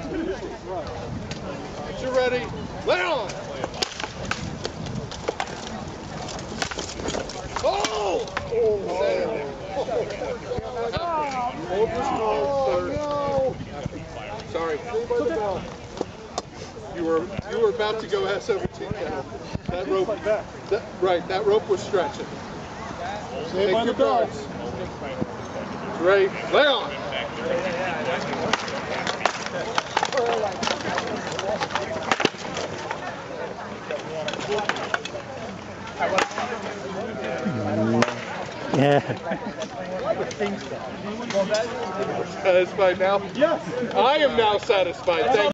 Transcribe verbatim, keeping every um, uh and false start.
Get you ready. Lay on. Oh! Oh, no. Sorry. You were you were about to go S seventeen count. That rope, that, right? That rope was stretching. Take your guards. Ready? Lay on. Yeah. Satisfied now? Yes. I am now satisfied. Thank you.